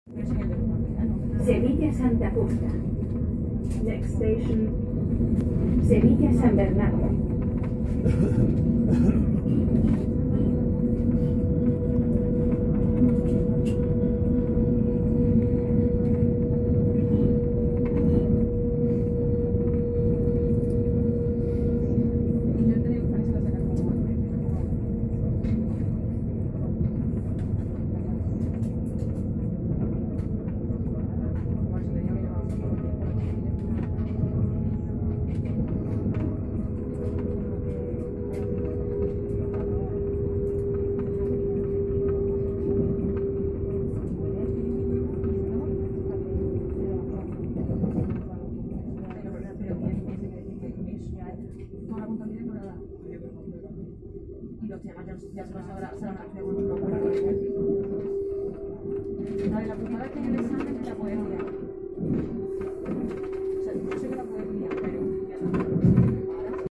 Sevilla Santa Justa. Next station, Sevilla San Bernardo. Y los temas ya se van a hacer una acción. La puntada que en el examen